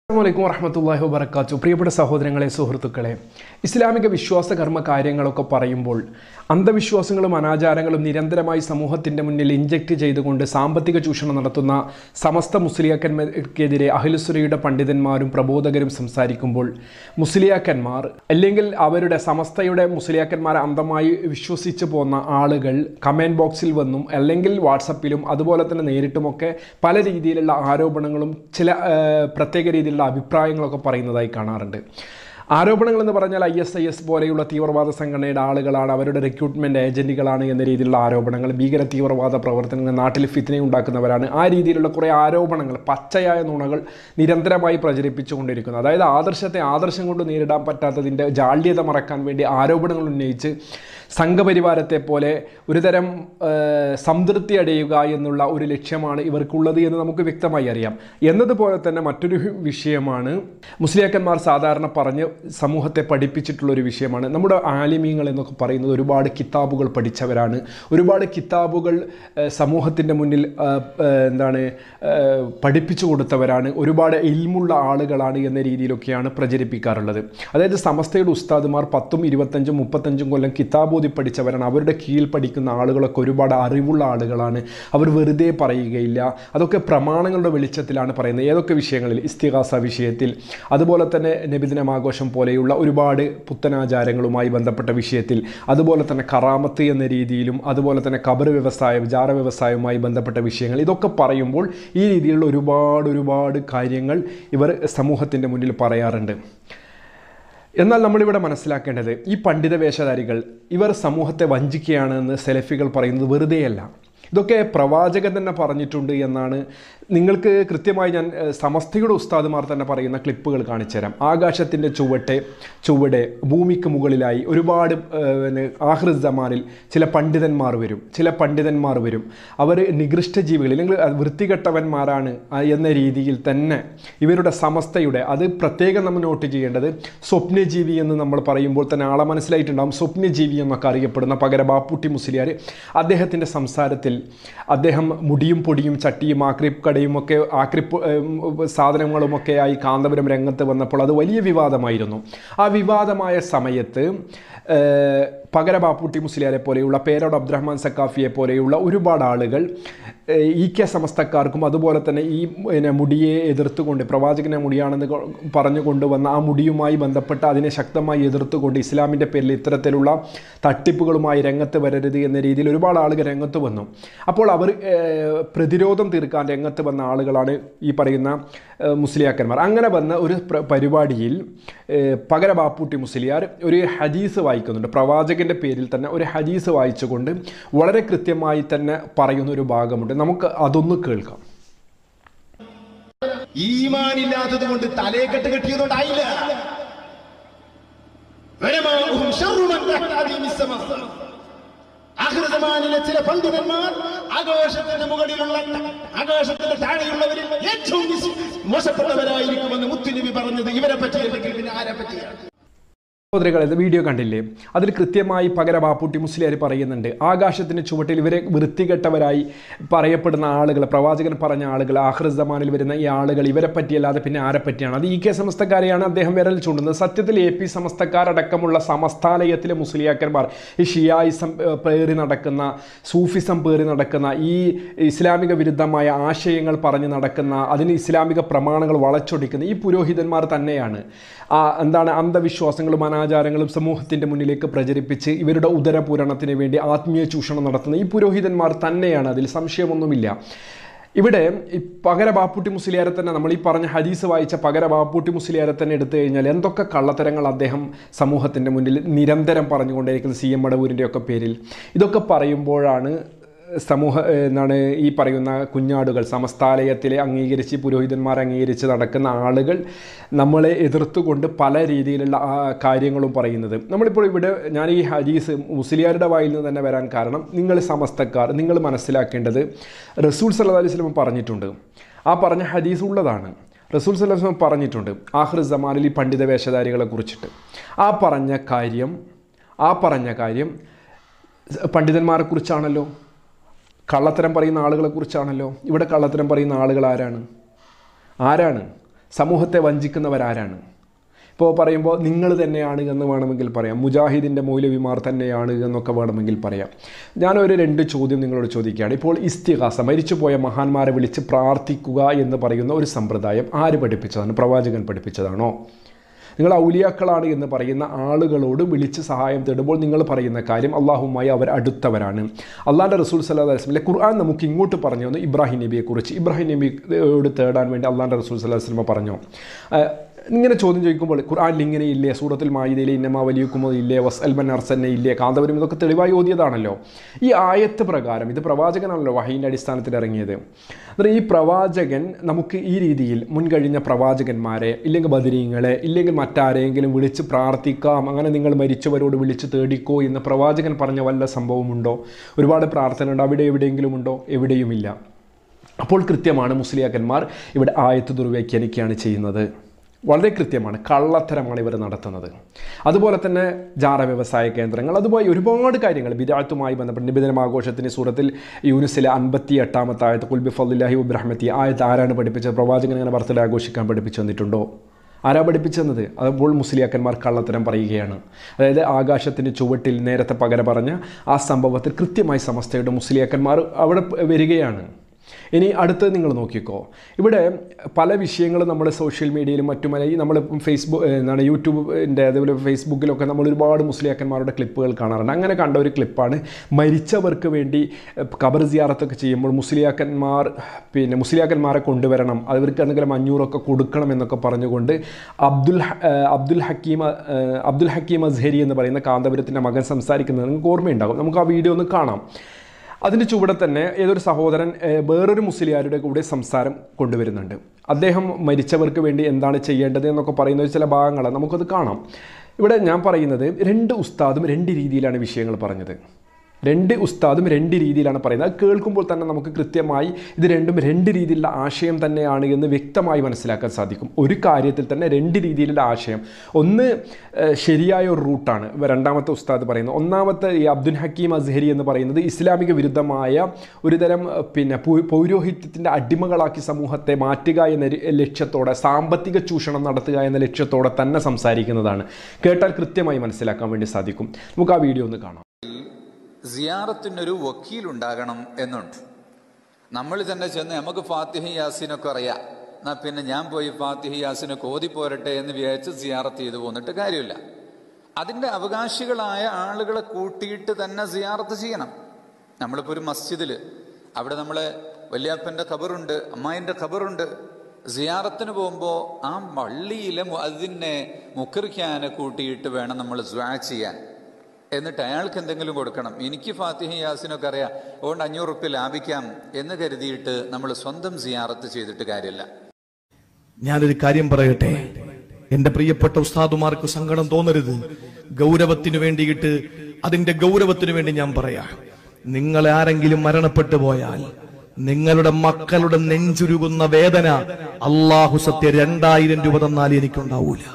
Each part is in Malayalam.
അസ്സലാമു വറഹ്മത്തുള്ളാഹി വബറകാതുഹു. പ്രിയപ്പെട്ട സഹോദരങ്ങളെ, സുഹൃത്തുക്കളെ, ഇസ്ലാമിക വിശ്വാസ കർമ്മ കാര്യങ്ങളൊക്കെ പറയുമ്പോൾ അന്ധവിശ്വാസങ്ങളും അനാചാരങ്ങളും നിരന്തരമായി സമൂഹത്തിൻ്റെ മുന്നിൽ ഇഞ്ചക്ട് ചെയ്തുകൊണ്ട് സാമ്പത്തിക ചൂഷണം നടത്തുന്ന സമസ്ത മുസ്ലിയാക്കന്മാർക്കെതിരെ അഹ്ലുസുന്നയുടെ പണ്ഡിതന്മാരും പ്രബോധകരും സംസാരിക്കുമ്പോൾ മുസ്ലിയാക്കന്മാർ അല്ലെങ്കിൽ അവരുടെ സമസ്തയുടെ മുസ്ലിയാക്കന്മാരെ അന്ധമായി വിശ്വസിച്ച് പോന്ന ആളുകൾ കമൻറ്റ് ബോക്സിൽ വന്നും അല്ലെങ്കിൽ വാട്സപ്പിലും അതുപോലെ തന്നെ നേരിട്ടുമൊക്കെ പല രീതിയിലുള്ള ആരോപണങ്ങളും ചില പ്രത്യേക രീതിയിലുള്ള അഭിപ്രായങ്ങളൊക്കെ പറയുന്നതായി കാണാറുണ്ട്. ആരോപണങ്ങൾ എന്ന് പറഞ്ഞാൽ ISIS പോലെയുള്ള തീവ്രവാദ സംഘടനയുടെ ആളുകളാണ്, അവരുടെ റിക്രൂട്ട്മെൻറ്റ് ഏജൻറ്റുകളാണ് എന്ന രീതിയിലുള്ള ആരോപണങ്ങൾ, ഭീകര തീവ്രവാദ പ്രവർത്തനങ്ങൾ, നാട്ടിൽ ഫിത്ന ഉണ്ടാക്കുന്നവരാണ്, ആ രീതിയിലുള്ള കുറേ ആരോപണങ്ങൾ, പച്ചയായ നുണകൾ നിരന്തരമായി പ്രചരിപ്പിച്ചുകൊണ്ടിരിക്കുന്നു. അതായത് ആദർശം കൊണ്ട് നേരിടാൻ പറ്റാത്തതിൻ്റെ ജാള്യത മറക്കാൻ വേണ്ടി ആരോപണങ്ങൾ ഉന്നയിച്ച് സംഘപരിവാരത്തെ പോലെ ഒരുതരം സംതൃപ്തി അടയുക എന്നുള്ള ഒരു ലക്ഷ്യമാണ് ഇവർക്കുള്ളത് എന്ന് നമുക്ക് വ്യക്തമായി അറിയാം. എന്നതുപോലെ തന്നെ മറ്റൊരു വിഷയമാണ് മുസ്ലിയാക്കന്മാർ സാധാരണ പറഞ്ഞ് സമൂഹത്തെ പഠിപ്പിച്ചിട്ടുള്ളൊരു വിഷയമാണ്. നമ്മുടെ ആലിമീങ്ങൾ എന്നൊക്കെ പറയുന്നത് ഒരുപാട് കിതാബുകൾ പഠിച്ചവരാണ്, ഒരുപാട് കിതാബുകൾ സമൂഹത്തിൻ്റെ മുന്നിൽ പഠിപ്പിച്ചു കൊടുത്തവരാണ്, ഒരുപാട് ഇൽമുള്ള ആളുകളാണ് എന്ന രീതിയിലൊക്കെയാണ് പ്രചരിപ്പിക്കാറുള്ളത്. അതായത് സമസ്തയുടെ ഉസ്താദുമാർ 10, 25, 35 കൊല്ലം കിതാബ് പഠിച്ചവരാണ്, അവരുടെ കീഴിൽ പഠിക്കുന്ന ആളുകളൊക്കെ ഒരുപാട് അറിവുള്ള ആളുകളാണ്, അവർ വെറുതെ പറയുകയില്ല, അതൊക്കെ പ്രമാണങ്ങളുടെ വെളിച്ചത്തിലാണ് പറയുന്നത്. ഏതൊക്കെ വിഷയങ്ങളിൽ? ഇസ്തിഗാസ വിഷയത്തിൽ, അതുപോലെ തന്നെ നബിദിനം ആഘോഷം പോലെയുള്ള ഒരുപാട് പുത്തനാചാരങ്ങളുമായി ബന്ധപ്പെട്ട വിഷയത്തിൽ, അതുപോലെ തന്നെ കറാമത്ത് എന്ന രീതിയിലും, അതുപോലെ തന്നെ ഖബർ വ്യവസായം, ജാറ വ്യവസായവുമായി ബന്ധപ്പെട്ട വിഷയങ്ങൾ, ഇതൊക്കെ പറയുമ്പോൾ ഈ രീതിയിലുള്ള ഒരുപാട് കാര്യങ്ങൾ ഇവർ സമൂഹത്തിൻ്റെ മുന്നിൽ പറയാറുണ്ട്. എന്നാൽ നമ്മളിവിടെ മനസ്സിലാക്കേണ്ടത്, ഈ പണ്ഡിത വേഷധാരികൾ ഇവർ സമൂഹത്തെ വഞ്ചിക്കുകയാണെന്ന് സെലഫികൾ പറയുന്നത് വെറുതെയല്ല. ഇതൊക്കെ പ്രവാചകൻ തന്നെ പറഞ്ഞിട്ടുണ്ട് എന്നാണ്. നിങ്ങൾക്ക് കൃത്യമായി ഞാൻ സമസ്തയുടെ ഉസ്താദുമാർ തന്നെ പറയുന്ന ക്ലിപ്പുകൾ കാണിച്ചു തരാം. ആകാശത്തിൻ്റെ ചുവടെ ഭൂമിക്ക് മുകളിലായി ഒരുപാട് ആഖിർ സമാനിൽ ചില പണ്ഡിതന്മാർ വരും. അവർ നികൃഷ്ട ജീവികൾ അല്ലെങ്കിൽ വൃത്തികെട്ടവന്മാരാണ് എന്ന രീതിയിൽ തന്നെ ഇവരുടെ സമസ്തയുടെ, അത് പ്രത്യേകം നമ്മൾ നോട്ട് ചെയ്യേണ്ടത്, സ്വപ്നജീവി എന്ന് നമ്മൾ പറയുമ്പോൾ തന്നെ ആളെ മനസ്സിലായിട്ടുണ്ടാകും. സ്വപ്നജീവി എന്നൊക്കെ അറിയപ്പെടുന്ന പകരം ബാപ്പുട്ടി മുസ്ലിയാർ, അദ്ദേഹത്തിൻ്റെ സംസാരത്തിൽ അദ്ദേഹം മുടിയും പൊടിയും ചട്ടിയും ആക്രിക്കടയുമൊക്കെ സാധനങ്ങളുമൊക്കെയായി കാന്തപുരം രംഗത്ത് വന്നപ്പോൾ അത് വലിയ വിവാദമായിരുന്നു. ആ വിവാദമായ സമയത്ത് പകര ബാപ്പുട്ടി മുസ്ലിയാരെ പോലെയുള്ള, പേരോട് അബ്ദുറഹ്മാൻ സക്കാഫിയെ പോലെയുള്ള ഒരുപാട് ആളുകൾ EK സമസ്തക്കാർക്കും അതുപോലെ തന്നെ ഈ മുടിയെ എതിർത്തുകൊണ്ട്, പ്രവാചകനെ മുടിയാണെന്ന് പറഞ്ഞു കൊണ്ടുവന്ന ആ മുടിയുമായി ബന്ധപ്പെട്ട് അതിനെ ശക്തമായി എതിർത്തുകൊണ്ട് ഇസ്ലാമിൻ്റെ പേരിൽ ഇത്തരത്തിലുള്ള തട്ടിപ്പുകളുമായി രംഗത്ത് വരരുത് എന്ന രീതിയിൽ ഒരുപാട് ആളുകൾ രംഗത്ത് വന്നു. അപ്പോൾ അവർ പ്രതിരോധം തീർക്കാൻ രംഗത്ത് വന്ന ആളുകളാണ് ഈ പറയുന്ന മുസ്ലിയാക്കന്മാർ. അങ്ങനെ വന്ന ഒരു പരിപാടിയിൽ പകര ബാപ്പുട്ടി മുസ്ലിയാർ ഒരു ഹദീസ് വായിക്കുന്നുണ്ട്. പ്രവാചകൻ്റെ പേരിൽ തന്നെ ഒരു ഹദീസ് വായിച്ചുകൊണ്ട് വളരെ കൃത്യമായി തന്നെ പറയുന്ന ഒരു ഭാഗമുണ്ട്. നമുക്ക് അതൊന്ന് കേൾക്കാം. ഈമാനില്ലാത്തത് കൊണ്ട് തലയെക്കെട്ട് കെട്ടിയതുകൊണ്ടായില്ല. ആഖിറസമാനിലെ ചില പണ്ഡിതന്മാർ ആകാശത്തിന്റെ മുകളിലുള്ള, ആകാശത്തിന്റെ താഴെയുള്ളവരിൽ ഏറ്റവും മോശപ്പെട്ടവരായിരിക്കുമെന്ന് മുത്തുനബി പറഞ്ഞത് ഇവരെ പറ്റിയല്ലെങ്കിൽ പിന്നെ ആരെ പറ്റിയാണ്? സഹോദരങ്ങളെ, വീഡിയോ കണ്ടില്ലേ? അതിൽ കൃത്യമായി പകര ബാപ്പുട്ടി മുസ്ലിയാർ പറയുന്നുണ്ട്, ആകാശത്തിന് ചുവട്ടിൽ ഇവരെ വൃത്തികെട്ടവരായി പറയപ്പെടുന്ന ആളുകൾ, പ്രവാചകൻ പറഞ്ഞ ആളുകൾ, ആഖിർ സമാനിൽ വരുന്ന ഈ ആളുകൾ, ഇവരെ പറ്റിയല്ലാതെ പിന്നെ ആരെ പറ്റിയാണ്? അത് EK സമസ്തക്കാരെയാണ് അദ്ദേഹം വിരൽ ചൂണ്ടുന്നത്. സത്യത്തിൽ AP സമസ്തക്കാരടക്കമുള്ള സമസ്താലയത്തിലെ മുസ്ലിയാക്കന്മാർ ഈ ഷിയായിസം പേറി നടക്കുന്ന, സൂഫിസം പേറി നടക്കുന്ന, ഈ ഇസ്ലാമിക വിരുദ്ധമായ ആശയങ്ങൾ പറഞ്ഞ് നടക്കുന്ന, അതിന് ഇസ്ലാമിക പ്രമാണങ്ങൾ വളച്ചൊടിക്കുന്ന ഈ പുരോഹിതന്മാർ തന്നെയാണ് അന്ധവിശ്വാസങ്ങളും അനാചാരങ്ങളും സമൂഹത്തിൻ്റെ മുന്നിലേക്ക് പ്രചരിപ്പിച്ച് ഇവരുടെ ഉദരപൂരണത്തിന് വേണ്ടി ആത്മീയ ചൂഷണം നടത്തുന്ന ഈ പുരോഹിതന്മാർ തന്നെയാണ്, അതിൽ സംശയമൊന്നുമില്ല. ഇവിടെ ഈ പകര ബാപ്പുട്ടി മുസ്ലിയാരെ തന്നെ, നമ്മൾ ഈ പറഞ്ഞ ഹദീസ് വായിച്ച പകര ബാപ്പുട്ടി മുസ്ലിയാരെ തന്നെ എടുത്തു കഴിഞ്ഞാൽ എന്തൊക്കെ കള്ളത്തരങ്ങൾ അദ്ദേഹം സമൂഹത്തിൻ്റെ മുന്നിൽ നിരന്തരം പറഞ്ഞുകൊണ്ടേയിരിക്കുന്നത്, CM മടവൂരിൻ്റെ ഒക്കെ പേരിൽ. ഇതൊക്കെ പറയുമ്പോഴാണ് ഈ പറയുന്ന കുഞ്ഞാടുകൾ, സമസ്താലയത്തിലെ അംഗീകരിച്ച് പുരോഹിതന്മാർ അംഗീകരിച്ച് നടക്കുന്ന ആളുകൾ നമ്മളെ എതിർത്തുകൊണ്ട് പല രീതിയിലുള്ള കാര്യങ്ങളും പറയുന്നത്. നമ്മളിപ്പോൾ ഇവിടെ ഞാൻ ഈ ഹദീസ് മുസ്ലിയാരുടെ വായിൽ നിന്ന് തന്നെ വരാൻ കാരണം, നിങ്ങൾ സമസ്തക്കാർ നിങ്ങൾ മനസ്സിലാക്കേണ്ടത്, റസൂൽ സല്ലല്ലാഹു അലൈഹി വസല്ലം പറഞ്ഞിട്ടുണ്ട്, ആ പറഞ്ഞ ഹദീസ് ഉള്ളതാണ്. റസൂൽ സല്ലല്ലാഹു അലൈഹി വസല്ലം പറഞ്ഞിട്ടുണ്ട് ആഖിർ സമാനിൽ ഈ പണ്ഡിത വേഷധാരികളെ കുറിച്ചിട്ട്. ആ പറഞ്ഞ കാര്യം പണ്ഡിതന്മാരെ കുറിച്ചാണല്ലോ, കള്ളത്തരം പറയുന്ന ആളുകളെ കുറിച്ചാണല്ലോ. ഇവിടെ കള്ളത്തരം പറയുന്ന ആളുകൾ ആരാണ്? സമൂഹത്തെ വഞ്ചിക്കുന്നവരാരാണ്? ഇപ്പോൾ പറയുമ്പോൾ നിങ്ങൾ തന്നെയാണ് എന്ന് വേണമെങ്കിൽ പറയാം, മുജാഹിദിൻ്റെ മൗലവിമാർ തന്നെയാണ് എന്നൊക്കെ വേണമെങ്കിൽ പറയാം. ഞാനൊരു 2 ചോദ്യം നിങ്ങളോട് ചോദിക്കുകയാണ്. ഇപ്പോൾ ഇസ്തിഗാസ, മരിച്ചുപോയ മഹാന്മാരെ വിളിച്ച് പ്രാർത്ഥിക്കുക എന്ന് പറയുന്ന ഒരു സമ്പ്രദായം ആര് പഠിപ്പിച്ചതാണ്? പ്രവാചകൻ പഠിപ്പിച്ചതാണോ? നിങ്ങൾ ഔലിയാക്കളാണ് എന്ന് പറയുന്ന ആളുകളോട് വിളിച്ച് സഹായം തേടുമ്പോൾ നിങ്ങൾ പറയുന്ന കാര്യം അള്ളാഹുമായി അവർ അടുത്തവരാണ്. അള്ളാഹുൻ്റെ റസൂൽ സല്ലല്ലാഹു അലൈഹി വസല്ലം ഖുർആൻ നമുക്ക് ഇങ്ങോട്ട് പറഞ്ഞു തന്നു ഇബ്രാഹിം നബിയെക്കുറിച്ച്. ഇബ്രാഹിം നബിയോട് തേടാൻ വേണ്ടി അള്ളാഹുൻ്റെ റസൂൽ സല്ലല്ലാഹു അലൈഹി വസല്ലം പറഞ്ഞു. ഇങ്ങനെ ചോദ്യം ചോദിക്കുമ്പോൾ ഖുർആനിൽ ഇങ്ങനെ ഇല്ലേ, സൂറത്തുൽ മാഇദയിൽ ഇന്നമാ വലിയക്കുമോ ഇല്ലേ, വസ്അൽ മൻ അർസൽന ഇല്ലേ, കാന്തപുരം, ഇതൊക്കെ തെളിവായി ഓതിയതാണല്ലോ. ഈ ആയത്ത് പ്രകാരം ഇത് പ്രവാചകനാണല്ലോ വഹീൻ്റെ അടിസ്ഥാനത്തിൽ ഇറങ്ങിയത്. അന്നേരം ഈ പ്രവാചകൻ നമുക്ക് ഈ രീതിയിൽ മുൻകഴിഞ്ഞ പ്രവാചകന്മാരെ ഇല്ലെങ്കിൽ ബദരീങ്ങളെ ഇല്ലെങ്കിൽ മറ്റാരെങ്കിലും വിളിച്ച് പ്രാർത്ഥിക്കാം, അങ്ങനെ നിങ്ങൾ മരിച്ചവരോട് വിളിച്ച് തേടിക്കോ എന്ന് പ്രവാചകൻ പറഞ്ഞ വല്ല സംഭവമുണ്ടോ? ഒരുപാട് പ്രാർത്ഥന ഉണ്ട്, അവിടെ എവിടെയെങ്കിലും ഉണ്ടോ? എവിടെയുമില്ല. അപ്പോൾ കൃത്യമാണ് മുസ്ലിയാക്കന്മാർ ഇവിടെ ആയത്ത് ദുർവ്യാഖ്യാനിക്കുകയാണ് ചെയ്യുന്നത്. വളരെ കൃത്യമാണ്, കള്ളത്തരമാണ് ഇവർ നടത്തുന്നത്. അതുപോലെ തന്നെ ജാറ വ്യവസായ കേന്ദ്രങ്ങൾ, അതുപോലെ ഒരുപാട് കാര്യങ്ങൾ ബിദഅത്തുമായി ബന്ധപ്പെട്ട് നിബിദിനം ആഘോഷത്തിന് സൂറത്തിൽ യൂനുസിലെ 58-ാമത്തെ ആയത്ത് ഖുൽ ബിഫദ്ലില്ലാഹി വബിറഹ്മതി ആയത്ത് ആരാണ് പഠിപ്പിച്ചത്? പ്രവാചകൻ അങ്ങനെ ബർത്ത്ഡേ ആഘോഷിക്കാൻ പഠിപ്പിച്ചു തന്നിട്ടുണ്ടോ? ആരാ പഠിപ്പിച്ചെന്നത്? അപ്പോൾ മുസ്ലിയാക്കന്മാർ കള്ളത്തരം പറയുകയാണ്. അതായത് ആകാശത്തിൻ്റെ ചുവട്ടിൽ നേരത്തെ പകരം പറഞ്ഞ ആ സംഭവത്തിൽ കൃത്യമായി സമസ്തയുടെ മുസ്ലിയാക്കന്മാർ അവിടെ വരികയാണ്. ഇനി അടുത്തത് നിങ്ങൾ നോക്കിക്കോ. ഇവിടെ പല വിഷയങ്ങളും നമ്മൾ സോഷ്യൽ മീഡിയയിലും മറ്റുമായി നമ്മൾ യൂട്യൂബിൻ്റെ അതുപോലെ ഫേസ്ബുക്കിലൊക്കെ നമ്മൾ ഒരുപാട് മുസ്ലിയാക്കന്മാരുടെ ക്ലിപ്പുകൾ കാണാറുണ്ട്. അങ്ങനെ കണ്ട ഒരു ക്ലിപ്പാണ് മരിച്ചവർക്ക് വേണ്ടി ഖബർ സിയാറത്തൊക്കെ ചെയ്യുമ്പോൾ മുസ്ലിയാക്കന്മാരെ കൊണ്ടുവരണം, അവർക്ക് എന്തെങ്കിലും 500 കൊടുക്കണം എന്നൊക്കെ പറഞ്ഞുകൊണ്ട് അബ്ദുൽ ഹക്കീം അസ്ഹരി എന്ന് പറയുന്ന കാന്തപുരത്തിൻ്റെ മകൻ സംസാരിക്കുന്നത് നിങ്ങൾക്ക് ഓർമ്മയുണ്ടാകും. നമുക്ക് ആ വീഡിയോ ഒന്ന് കാണാം. അതിൻ്റെ ചുവടെ തന്നെ ഏതൊരു സഹോദരൻ വേറൊരു മുസ്ലിയാരുടെ കൂടെ സംസാരം കൊണ്ടുവരുന്നുണ്ട്. അദ്ദേഹം മരിച്ചവർക്ക് വേണ്ടി എന്താണ് ചെയ്യേണ്ടത് എന്നൊക്കെ പറയുന്ന ചില ഭാഗങ്ങൾ നമുക്കത് കാണാം. ഇവിടെ ഞാൻ പറയുന്നത് 2 ഉസ്താദും 2 രീതിയിലാണ് വിഷയങ്ങൾ പറഞ്ഞത്. 2 ഉസ്താദും 2 രീതിയിലാണ് പറയുന്നത്. അത് കേൾക്കുമ്പോൾ തന്നെ നമുക്ക് കൃത്യമായി ഇത് രണ്ടും 2 രീതിയിലുള്ള ആശയം തന്നെയാണ് എന്ന് വ്യക്തമായി മനസ്സിലാക്കാൻ സാധിക്കും. ഒരു കാര്യത്തിൽ തന്നെ 2 രീതിയിലുള്ള ആശയം. ഒന്ന് ശരിയായ ഒരു റൂട്ടാണ് രണ്ടാമത്തെ ഉസ്താദ് പറയുന്നത്. ഒന്നാമത്തെ ഈ അബ്ദുൽ ഹക്കീം അസ്ഹരി എന്ന് പറയുന്നത് ഇസ്ലാമിക വിരുദ്ധമായ ഒരുതരം പൗരോഹിത്യത്തിൻ്റെ അടിമകളാക്കി സമൂഹത്തെ മാറ്റുക എന്ന ലക്ഷ്യത്തോടെ, സാമ്പത്തിക ചൂഷണം നടത്തുക എന്ന ലക്ഷ്യത്തോടെ തന്നെ സംസാരിക്കുന്നതാണ്. കേട്ടാൽ കൃത്യമായി മനസ്സിലാക്കാൻ വേണ്ടി സാധിക്കും. നമുക്ക് ആ വീഡിയോ ഒന്ന് കാണാം. സിയാറത്തിനൊരു വക്കീലുണ്ടാകണം എന്നുണ്ട്. നമ്മൾ തന്നെ ചെന്ന് നമുക്ക് ഫാത്തിഹ യാസീനൊക്കെ അറിയാം, എന്നാൽ പിന്നെ ഞാൻ പോയി ഫാത്തിഹ യാസീനൊക്കെ ഓതിപ്പോരട്ടെ എന്ന് വിചാരിച്ച് സിയാറത്ത് ചെയ്തു പോന്നിട്ട് കാര്യമില്ല. അതിൻ്റെ അവകാശികളായ ആളുകളെ കൂട്ടിയിട്ട് തന്നെ സിയാറത്ത് ചെയ്യണം. നമ്മളിപ്പോൾ ഒരു മസ്ജിദിൽ അവിടെ നമ്മളെ വല്യാപ്പൻ്റെ ഖബറുണ്ട്, അമ്മായിൻ്റെ ഖബറുണ്ട്. സിയാറത്തിന് പോകുമ്പോൾ ആ പള്ളിയിലെ മുഅദ്ദിനെ മുഖറിക്കാനെ കൂട്ടിയിട്ട് വേണം നമ്മൾ ദുആ ചെയ്യാൻ. എന്നിട്ട് അയാൾക്ക് എന്തെങ്കിലും കൊടുക്കണം. എനിക്ക് ഫാത്തിഹ യാസിനൊക്കെ അറിയാം, അതുകൊണ്ട് 500 റുപ്യ ലാഭിക്കാം എന്ന് കരുതിയിട്ട് നമ്മൾ സ്വന്തം സിയാറത്ത് ചെയ്തിട്ട് കാര്യമില്ല. ഞാനൊരു കാര്യം പറയട്ടെ, എന്റെ പ്രിയപ്പെട്ട ഉസ്താദുമാർക്ക് സങ്കടം തോന്നരുത്. ഗൗരവത്തിന് വേണ്ടിയിട്ട്, അതിന്റെ ഗൗരവത്തിന് വേണ്ടി ഞാൻ പറയാം. നിങ്ങൾ ആരെങ്കിലും മരണപ്പെട്ടു പോയാൽ നിങ്ങളുടെ മക്കളുടെ നെഞ്ചുരുകുന്ന വേദന അള്ളാഹു സത്യ 2000 രൂപ തന്നാൽ എനിക്കുണ്ടാവൂല.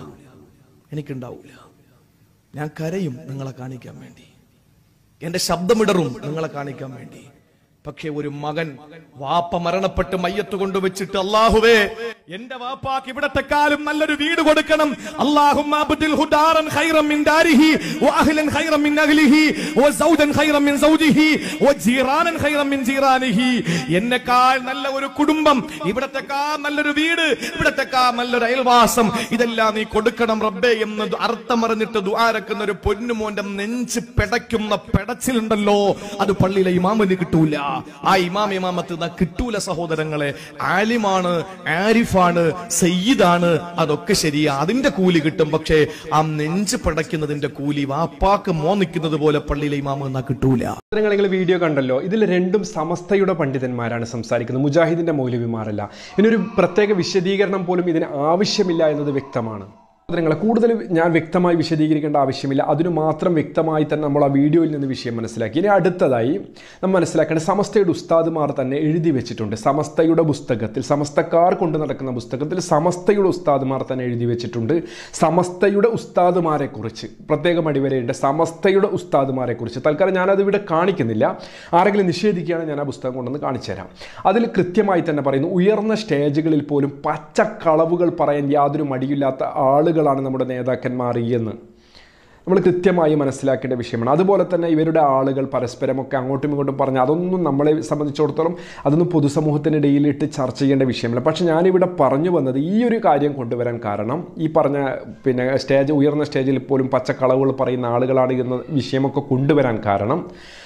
ഞാൻ കരയും നിങ്ങളെ കാണിക്കാൻ വേണ്ടി, എന്റെ ശബ്ദമിടറും നിങ്ങളെ കാണിക്കാൻ വേണ്ടി. പക്ഷെ ഒരു മകൻ വാപ്പ മരണപ്പെട്ട് മയ്യത്ത് കൊണ്ടുവച്ചിട്ട് അല്ലാഹുവേ എന്റെ വാപ്പാക്ക് ഇവിടത്തെക്കാളും നല്ലൊരു വീട് കൊടുക്കണം, അല്ലാഹുമ്മ അബ്ദിൽഹു ദാറൻ ഖൈറൻ മിൻ ദാരിഹി വഅഹ്ലൻ ഖൈറൻ മിൻ അഹ്ലിഹി വസൗജൻ ഖൈറൻ മിൻ സൗജിഹി വജീറാനൻ ഖൈറൻ മിൻ ജീറാനിഹി. എന്നെക്കാൾ നല്ല ഒരു കുടുംബം, ഇവിടത്തെക്കാൾ നല്ലൊരു വീട്, ഇവിടത്തെക്കാൾ നല്ലൊരു അയൽവാസം, ഇതെല്ലാം നീ കൊടുക്കണം റബ്ബേ എന്ന് അർത്ഥമറിഞ്ഞിട്ട് ദുആരക്കുന്ന ഒരു പൊന്നുമോന്റെ നെഞ്ച് പെടയ്ക്കുന്ന പെടച്ചിലുണ്ടല്ലോ, അത് പള്ളിയിലെ ഇമാമിന് കിട്ടൂല. ആ ഇമാമത്ത് കിട്ടൂല സഹോദരങ്ങളെ. ആലിമാണ്, ആരിഫാണ്, സയ്യിദാണ്, അതൊക്കെ ശരിയാ, അതിന്റെ കൂലി കിട്ടും. പക്ഷേ ആ നെഞ്ച് പടയ്ക്കുന്നതിന്റെ കൂലി വാപ്പാക്ക് മോന്നിക്കുന്നത് പോലെ പള്ളിയിലെ ഇമാമ കിട്ടൂല. നിങ്ങൾ വീഡിയോ കണ്ടല്ലോ, ഇതിൽ 2ഉം സമസ്തയുടെ പണ്ഡിതന്മാരാണ് സംസാരിക്കുന്നത്, മുജാഹിദിന്റെ മൗലവിമാരല്ല. ഇതിനൊരു പ്രത്യേക വിശദീകരണം പോലും ഇതിന് ആവശ്യമില്ല എന്നത് വ്യക്തമാണ്. സഹോദരങ്ങളെ കൂടുതൽ ഞാൻ വ്യക്തമായി വിശദീകരിക്കേണ്ട ആവശ്യമില്ല. അതിനു മാത്രം വ്യക്തമായി തന്നെ നമ്മൾ ആ വീഡിയോയിൽ നിന്ന് വിഷയം മനസ്സിലാക്കി. ഇനി അടുത്തതായി നമ്മൾ മനസ്സിലാക്കേണ്ട സമസ്തയുടെ ഉസ്താദുമാർ തന്നെ എഴുതി വെച്ചിട്ടുണ്ട്. സമസ്തയുടെ പുസ്തകത്തിൽ, സമസ്തക്കാർ കൊണ്ട് നടക്കുന്ന പുസ്തകത്തിൽ സമസ്തയുടെ ഉസ്താദുമാർ തന്നെ എഴുതി വെച്ചിട്ടുണ്ട്. സമസ്തയുടെ ഉസ്താദുമാരെ കുറിച്ച് പ്രത്യേകം അടിവരയുണ്ട്. സമസ്തയുടെ ഉസ്താദുമാരെ കുറിച്ച് തൽക്കാലം ഞാനത് ഇവിടെ കാണിക്കുന്നില്ല. ആരെങ്കിലും നിഷേധിക്കുകയാണെങ്കിൽ ഞാൻ ആ പുസ്തകം കൊണ്ടുവന്ന് കാണിച്ചു തരാം. അതിൽ കൃത്യമായി തന്നെ പറയുന്നു, ഉയർന്ന സ്റ്റേജുകളിൽ പോലും പച്ചക്കളവുകൾ പറയാൻ യാതൊരു മടിയില്ലാത്ത ആളുകളാണ് നമ്മുടെ നേതാക്കന്മാർ എന്ന് നമ്മൾ കൃത്യമായി മനസ്സിലാക്കേണ്ട വിഷയമാണ്. അതുപോലെ തന്നെ ഇവരുടെ ആളുകൾ പരസ്പരമൊക്കെ അങ്ങോട്ടും ഇങ്ങോട്ടും പറഞ്ഞ് അതൊന്നും നമ്മളെ സംബന്ധിച്ചിടത്തോളം അതൊന്നും പൊതുസമൂഹത്തിനിടയിലിട്ട് ചർച്ച ചെയ്യേണ്ട വിഷയമല്ല. പക്ഷെ ഞാനിവിടെ പറഞ്ഞു വന്നത് ഈ ഒരു കാര്യം കൊണ്ടുവരാൻ കാരണം ഈ പറഞ്ഞ ഉയർന്ന സ്റ്റേജിൽ പോലും പച്ചക്കളവുകൾ പറയുന്ന ആളുകളാണ് എന്ന വിഷയമൊക്കെ കൊണ്ടുവരാൻ കാരണം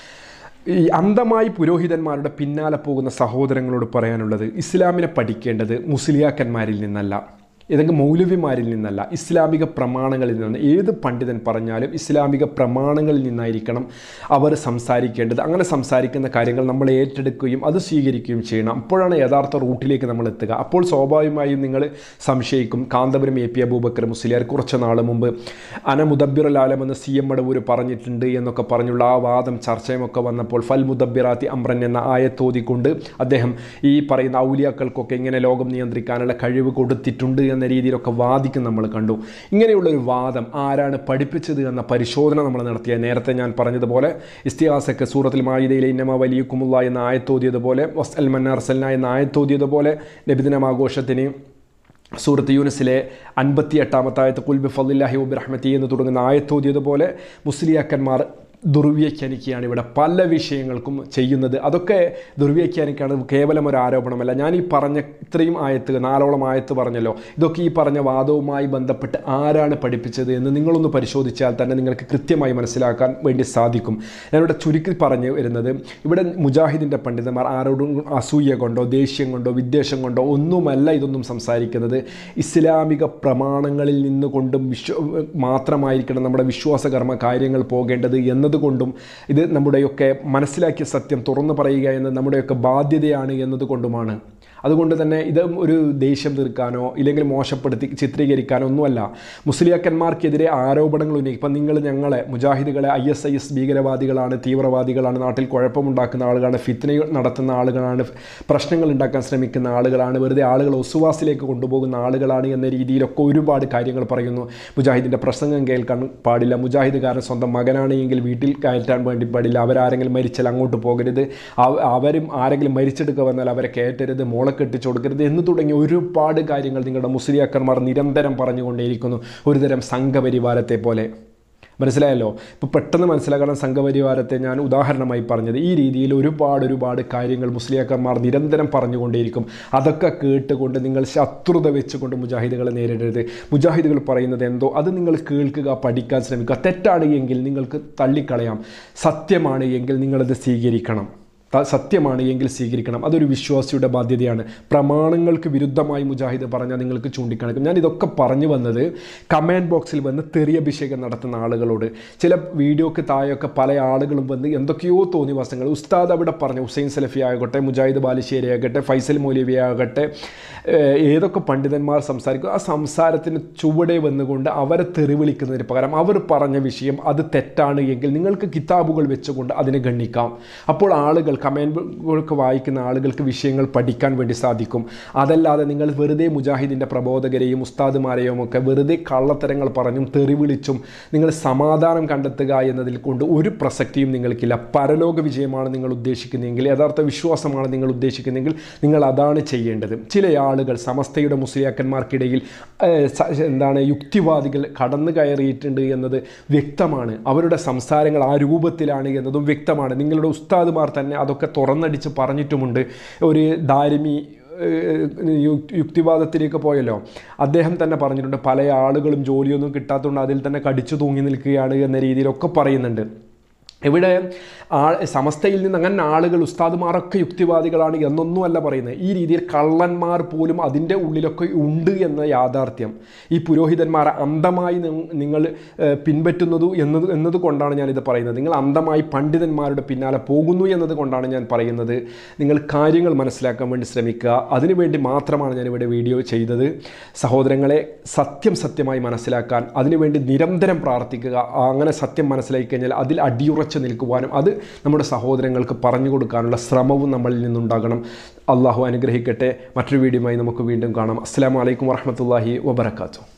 ഈ അന്ധമായി പുരോഹിതന്മാരുടെ പിന്നാലെ പോകുന്ന സഹോദരങ്ങളോട് പറയാനുള്ളത്, ഇസ്ലാമിനെ പഠിക്കേണ്ടത് മുസ്ലിയാക്കന്മാരിൽ നിന്നല്ല, ഏതെങ്കിലും മൗലവിമാരിൽ നിന്നല്ല, ഇസ്ലാമിക പ്രമാണങ്ങളിൽ നിന്നാണ്. ഏത് പണ്ഡിതൻ പറഞ്ഞാലും ഇസ്ലാമിക പ്രമാണങ്ങളിൽ നിന്നായിരിക്കണം അവർ സംസാരിക്കേണ്ടത്. അങ്ങനെ സംസാരിക്കുന്ന കാര്യങ്ങൾ നമ്മൾ ഏറ്റെടുക്കുകയും അത് സ്വീകരിക്കുകയും ചെയ്യണം. അപ്പോഴാണ് യഥാർത്ഥ റൂട്ടിലേക്ക് നമ്മൾ എത്തുക. അപ്പോൾ സ്വാഭാവികമായും നിങ്ങൾ സംശയിക്കും, കാന്തപുരം AP അബൂബക്കർ മുസ്ലിയാർ കുറച്ച് നാൾ മുമ്പ് മുദബ്ബിറുൽ ആലം എന്ന് CM മടവൂർ പറഞ്ഞിട്ടുണ്ട് എന്നൊക്കെ പറഞ്ഞുള്ള ആ വാദം ചർച്ചയുമൊക്കെ വന്നപ്പോൾ ഫൽ മുദബ്ബിറാത്തി അംറൻ എന്ന ആയത്തോതിക്കൊണ്ട് അദ്ദേഹം ഈ പറയുന്ന ഔലിയാക്കൾക്കൊക്കെ ഇങ്ങനെ ലോകം നിയന്ത്രിക്കാനുള്ള കഴിവ് കൊടുത്തിട്ടുണ്ട് എന്ന രീതിയിലൊക്കെ വാദിക്കും നമ്മൾ കണ്ടു. ഇങ്ങനെയുള്ളൊരു വാദം ആരാണ് പഠിപ്പിച്ചത് എന്ന പരിശോധന നമ്മൾ നടത്തിയ നേരത്തെ ഞാൻ പറഞ്ഞതുപോലെ ഇസ്തിഹാസക്ക് സൂറത്തുൽ മാഇദയിലെ ഇന്നമാ വലിയക്കുമുള്ള എന്ന ആയത്തോതിയതുപോലെ വസ്അൽ മൻ അർസൽനാ എന്ന ആയത്തോതിയതുപോലെ നബിദിനമാഘോഷത്തിന് സൂറത്ത് യൂനുസിലെ 58-ാമത്തെ ആയത്ത് ഖുൽ ബിഫളില്ലാഹി വബിറഹ്മതിഹി എന്ന് തുടങ്ങുന്ന ആയത്തോതിയതുപോലെ മുസ്ലിയാക്കന്മാർ ദുർവ്യാഖ്യാനിക്കുകയാണ് ഇവിടെ പല വിഷയങ്ങൾക്കും ചെയ്യുന്നത്. അതൊക്കെ ദുർവ്യാഖ്യാനിക്കാണ്, കേവലം ഒരു ആരോപണമല്ല. ഞാൻ ഈ പറഞ്ഞ ഇത്രയും ആയത്ത് 4ഓളം ആയത്ത് പറഞ്ഞല്ലോ, ഇതൊക്കെ ഈ പറഞ്ഞ വാദവുമായി ബന്ധപ്പെട്ട് ആരാണ് പഠിപ്പിച്ചത് എന്ന് നിങ്ങളൊന്ന് പരിശോധിച്ചാൽ തന്നെ നിങ്ങൾക്ക് കൃത്യമായി മനസ്സിലാക്കാൻ വേണ്ടി സാധിക്കും. ഞാനിവിടെ ചുരുക്കി പറഞ്ഞു വരുന്നത്, ഇവിടെ മുജാഹിദിൻ്റെ പണ്ഡിതന്മാർ ആരോടും അസൂയ കൊണ്ടോ ദേഷ്യം കൊണ്ടോ വിദ്വേഷം കൊണ്ടോ ഒന്നുമല്ല ഇതൊന്നും സംസാരിക്കുന്നത്. ഇസ്ലാമിക പ്രമാണങ്ങളിൽ നിന്നുകൊണ്ടും മാത്രമായിരിക്കണം നമ്മുടെ വിശ്വാസകർമ്മ കാര്യങ്ങൾ പോകേണ്ടത് എന്നതുകൊണ്ടും ഇത് നമ്മുടെയൊക്കെ മനസ്സിലാക്കിയ സത്യം തുറന്നു പറയുക എന്നത് നമ്മുടെയൊക്കെ ബാധ്യതയാണ് എന്നതുകൊണ്ടുമാണ്. അതുകൊണ്ട് തന്നെ ഇത് ഒരു ദേഷ്യം തീർക്കാനോ ഇല്ലെങ്കിൽ മോശപ്പെടുത്തി ചിത്രീകരിക്കാനോ ഒന്നുമല്ല. മുസ്ലിയാക്കന്മാർക്കെതിരെ ആരോപണങ്ങൾ ഉന്നയിക്കും. ഇപ്പം നിങ്ങൾ ഞങ്ങളെ മുജാഹിദുകളെ ISIS ഭീകരവാദികളാണ്, തീവ്രവാദികളാണ്, നാട്ടിൽ കുഴപ്പമുണ്ടാക്കുന്ന ആളുകളാണ്, ഫിത്ന നടത്തുന്ന ആളുകളാണ്, പ്രശ്നങ്ങൾ ഉണ്ടാക്കാൻ ശ്രമിക്കുന്ന ആളുകളാണ്, വെറുതെ ആളുകൾ ഒസുവാസിലേക്ക് കൊണ്ടുപോകുന്ന ആളുകളാണ് എന്ന രീതിയിലൊക്കെ ഒരുപാട് കാര്യങ്ങൾ പറയുന്നു. മുജാഹിദിൻ്റെ പ്രസംഗം കേൾക്കാൻ പാടില്ല, മുജാഹിദുകാരൻ സ്വന്തം മകനാണ് എങ്കിൽ വീട്ടിൽ കയറ്റാൻ വേണ്ടി പാടില്ല, അവരാരെങ്കിലും മരിച്ചാൽ അങ്ങോട്ട് പോകരുത്, അവരും ആരെങ്കിലും മരിച്ചെടുക്കുക വന്നാൽ അവരെ കയറ്റരുത്, മോളെ കെട്ടിച്ചു കൊടുക്കരുത് എന്ന് തുടങ്ങി ഒരുപാട് കാര്യങ്ങൾ നിങ്ങളുടെ മുസ്ലിയാക്കന്മാർ നിരന്തരം പറഞ്ഞുകൊണ്ടേയിരിക്കുന്നു. ഒരുതരം സംഘപരിവാരത്തെ പോലെ. മനസ്സിലായല്ലോ? ഇപ്പോൾ പെട്ടെന്ന് മനസ്സിലാക്കണം സംഘപരിവാരത്തെ ഞാൻ ഉദാഹരണമായി പറഞ്ഞത്. ഈ രീതിയിൽ ഒരുപാട് കാര്യങ്ങൾ മുസ്ലിയാക്കന്മാർ നിരന്തരം പറഞ്ഞുകൊണ്ടേയിരിക്കും. അതൊക്കെ കേട്ടുകൊണ്ട് നിങ്ങൾ ശത്രുത വെച്ചുകൊണ്ട് മുജാഹിദുകളെ നേരിടരുത്. മുജാഹിദുകൾ പറയുന്നത് എന്തോ അത് നിങ്ങൾ കേൾക്കുക, പഠിക്കാൻ ശ്രമിക്കുക. തെറ്റാണ് എങ്കിൽ നിങ്ങൾക്ക് തള്ളിക്കളയാം, സത്യമാണ് എങ്കിൽ നിങ്ങളത് സ്വീകരിക്കണം. സത്യമാണ് എങ്കിൽ സ്വീകരിക്കണം. അതൊരു വിശ്വാസിയുടെ ബാധ്യതയാണ്. പ്രമാണങ്ങൾക്ക് വിരുദ്ധമായി മുജാഹിദ് പറഞ്ഞാൽ നിങ്ങൾക്ക് ചൂണ്ടിക്കാണിക്കും. ഞാൻ ഇതൊക്കെ പറഞ്ഞു വന്നത് കമൻറ്റ് ബോക്സിൽ വന്ന് തെറിയഭിഷേകം നടത്തുന്ന ആളുകളോട്, ചില വീഡിയോക്ക് താഴെയൊക്കെ പല ആളുകളും വന്ന് എന്തൊക്കെയോ തോന്നിവാസങ്ങൾ ഉസ്താദ് അവിടെ പറഞ്ഞു, ഹുസൈൻ സലഫി ആകട്ടെ, മുജാഹിദ് ബാലുശ്ശേരി ആകട്ടെ, ഫൈസൽ മൗലവി ആകട്ടെ, ഏതൊക്കെ പണ്ഡിതന്മാർ സംസാരിക്കും, ആ സംസാരത്തിന് ചുവടെ വന്നുകൊണ്ട് അവരെ തെറി വിളിക്കുന്നതിന് പകരം അവർ പറഞ്ഞ വിഷയം അത് തെറ്റാണ് എങ്കിൽ നിങ്ങൾക്ക് കിതാബുകൾ വെച്ചുകൊണ്ട് അതിനെ ഗണ്ണിക്കാം. അപ്പോൾ ആളുകൾ കമൻറ്റുകൾക്ക് വായിക്കുന്ന ആളുകൾക്ക് വിഷയങ്ങൾ പഠിക്കാൻ വേണ്ടി സാധിക്കും. അതല്ലാതെ നിങ്ങൾ വെറുതെ മുജാഹിദിൻ്റെ പ്രബോധകരെയും ഉസ്താദുമാരെയും ഒക്കെ വെറുതെ കള്ളത്തരങ്ങൾ പറഞ്ഞും തെറി വിളിച്ചും നിങ്ങൾ സമാധാനം കണ്ടെത്തുക എന്നതിൽ കൊണ്ട് ഒരു പ്രസക്തിയും നിങ്ങൾക്കില്ല. പരലോക വിജയമാണ് നിങ്ങൾ ഉദ്ദേശിക്കുന്നതെങ്കിൽ, യഥാർത്ഥ വിശ്വാസമാണ് നിങ്ങൾ ഉദ്ദേശിക്കുന്നതെങ്കിൽ നിങ്ങൾ അതാണ് ചെയ്യേണ്ടത്. ചില ആളുകൾ സമസ്തയുടെ മുസ്ലിയാക്കന്മാർക്കിടയിൽ യുക്തിവാദികൾ കടന്നു കയറിയിട്ടുണ്ട് എന്നത് വ്യക്തമാണ്. അവരുടെ സംസാരങ്ങൾ ആ രൂപത്തിലാണ് എന്നതും വ്യക്തമാണ്. നിങ്ങളുടെ ഉസ്താദുമാർ തന്നെ അതൊക്കെ തുറന്നടിച്ച് പറഞ്ഞിട്ടുമുണ്ട്. ഒരു ദാരിമി യുക്തിവാദത്തിലേക്ക് പോയല്ലോ, അദ്ദേഹം തന്നെ പറഞ്ഞിട്ടുണ്ട് പല ആളുകളും ജോലിയൊന്നും കിട്ടാത്തതുകൊണ്ട് അതിൽ തന്നെ കടിച്ചു തൂങ്ങി നിൽക്കുകയാണ് എന്ന രീതിയിലൊക്കെ പറയുന്നുണ്ട്. ഇവിടെ സമസ്തയിൽ നിന്ന് അങ്ങനെ ആളുകൾ ഉസ്താദുമാരൊക്കെ യുക്തിവാദികളാണ് എന്നൊന്നുമല്ല പറയുന്നത്. ഈ രീതിയിൽ കള്ളന്മാർ പോലും അതിൻ്റെ ഉള്ളിലൊക്കെ ഉണ്ട് എന്ന യാഥാർത്ഥ്യം ഈ പുരോഹിതന്മാർ അന്ധമായി നിങ്ങൾ പിൻപറ്റുന്നതു എന്നതുകൊണ്ടാണ് ഞാനിത് പറയുന്നത്. നിങ്ങൾ അന്ധമായി പണ്ഡിതന്മാരുടെ പിന്നാലെ പോകുന്നു എന്നതുകൊണ്ടാണ് ഞാൻ പറയുന്നത്. നിങ്ങൾ കാര്യങ്ങൾ മനസ്സിലാക്കാൻ വേണ്ടി ശ്രമിക്കുക. അതിനുവേണ്ടി മാത്രമാണ് ഞാനിവിടെ വീഡിയോ ചെയ്തത്. സഹോദരങ്ങളെ, സത്യമായി മനസ്സിലാക്കാൻ അതിനുവേണ്ടി നിരന്തരം പ്രാർത്ഥിക്കുക. അങ്ങനെ സത്യം മനസ്സിലാക്കി കഴിഞ്ഞാൽ അതിൽ അടിയുറച്ച് നിൽക്കുവാനും അത് നമ്മുടെ സഹോദരങ്ങൾക്ക് പറഞ്ഞു കൊടുക്കാനുള്ള ശ്രമവും നമ്മളിൽ നിന്നുണ്ടാകണം. അള്ളാഹു അനുഗ്രഹിക്കട്ടെ. മറ്റൊരു വീഡിയോയുമായി നമുക്ക് വീണ്ടും കാണാം. അസ്സലാമു അലൈക്കും വറഹ്മത്തുള്ളാഹി വബറകാതുഹു.